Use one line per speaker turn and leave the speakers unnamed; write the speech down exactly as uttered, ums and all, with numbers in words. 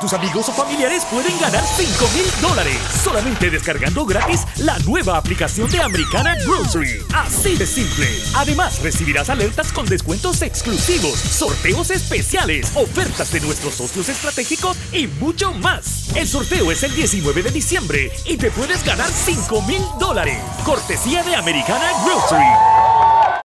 tus amigos o familiares pueden ganar cinco mil dólares solamente descargando gratis la nueva aplicación de Americana Grocery. Así de simple. Además, recibirás alertas con descuentos exclusivos, sorteos especiales, ofertas de nuestros socios estratégicos y mucho más. El sorteo es el diecinueve de diciembre y te puedes ganar cinco mil dólares. Cortesía de Americana Grocery.